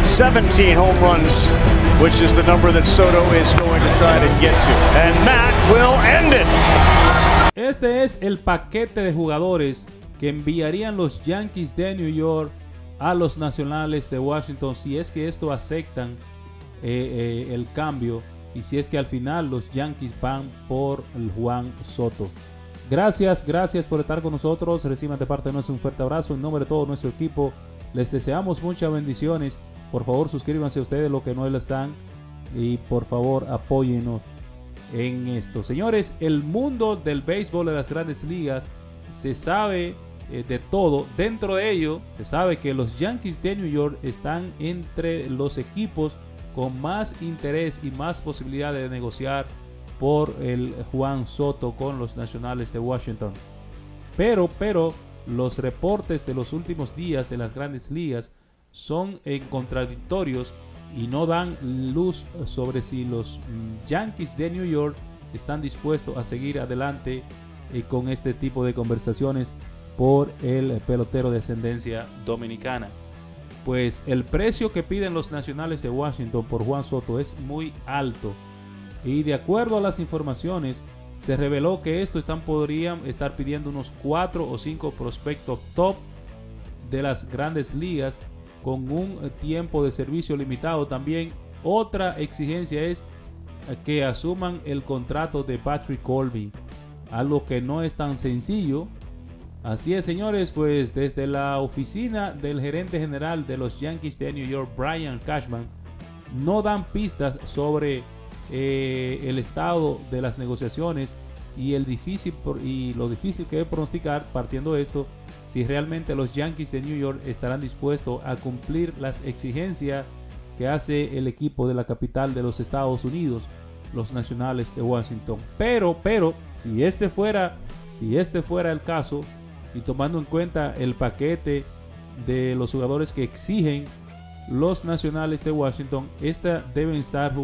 17 home runs, which is the number that Soto is going to try to get to. And Matt will end it. Este es el paquete de jugadores que enviarían los Yankees de New York a los Nacionales de Washington si es que esto aceptan el cambio y si es que al final los Yankees van por el Juan Soto. Gracias por estar con nosotros. Reciban de parte de nosotros un fuerte abrazo en nombre de todo nuestro equipo. Les deseamos muchas bendiciones. Por favor, suscríbanse a ustedes los que no lo están y por favor apóyennos en esto. Señores, el mundo del béisbol de las grandes ligas se sabe de todo. Dentro de ello se sabe que los Yankees de New York están entre los equipos con más interés y más posibilidad de negociar por el Juan Soto con los Nacionales de Washington. Pero los reportes de los últimos días de las grandes ligas son contradictorios y no dan luz sobre si los Yankees de New York están dispuestos a seguir adelante con este tipo de conversaciones por el pelotero de ascendencia dominicana. Pues el precio que piden los Nacionales de Washington por Juan Soto es muy alto y de acuerdo a las informaciones se reveló que podrían estar pidiendo unos 4 o 5 prospectos top de las grandes ligas con un tiempo de servicio limitado. También otra exigencia es que asuman el contrato de Patrick Corbin, algo que no es tan sencillo. Así es, señores, pues desde la oficina del gerente general de los Yankees de New York, Brian Cashman, no dan pistas sobre el estado de las negociaciones y lo difícil que es pronosticar, partiendo de esto, si realmente los Yankees de New York estarán dispuestos a cumplir las exigencias que hace el equipo de la capital de los Estados Unidos, los Nacionales de Washington. Pero si este fuera el caso, y tomando en cuenta el paquete de los jugadores que exigen los Nacionales de Washington, deben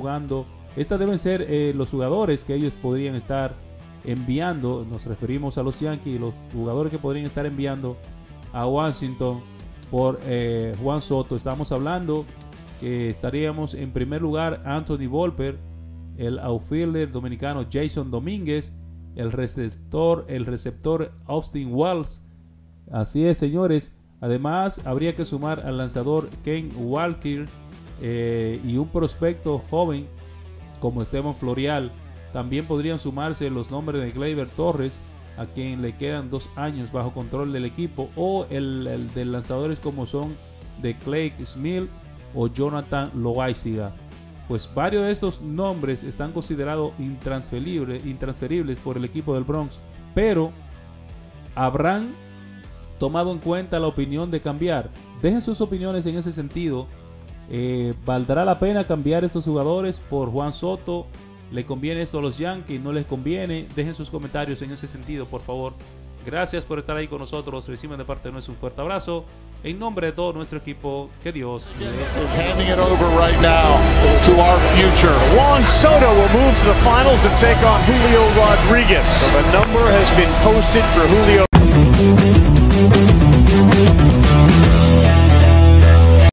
ser los jugadores que ellos podrían estar enviando. Nos referimos a los Yankees, los jugadores que podrían estar enviando a Washington por Juan Soto. Estamos hablando que estaríamos en primer lugar Anthony Volpe, el outfielder dominicano Jason Domínguez, el receptor Austin Wells. Así es, señores. Además habría que sumar al lanzador Ken Walker y un prospecto joven como Esteban Florial. También podrían sumarse los nombres de Gleyber Torres, a quien le quedan 2 años bajo control del equipo, o el de lanzadores como son de Clay Smith o Jonathan Loaiziga. Pues varios de estos nombres están considerados intransferibles por el equipo del Bronx, pero habrán tomado en cuenta la opinión de cambiar. Dejen sus opiniones en ese sentido. ¿Valdrá la pena cambiar estos jugadores por Juan Soto? ¿Le conviene esto a los Yankees? ¿No les conviene? Dejen sus comentarios en ese sentido, por favor. Gracias por estar ahí con nosotros. Reciban de parte de nosotros un fuerte abrazo. En nombre de todo nuestro equipo, que Dios les handing it over right now to our future. Juan Soto will move to the finals and take on Julio Rodriguez. So the number has been posted for Julio.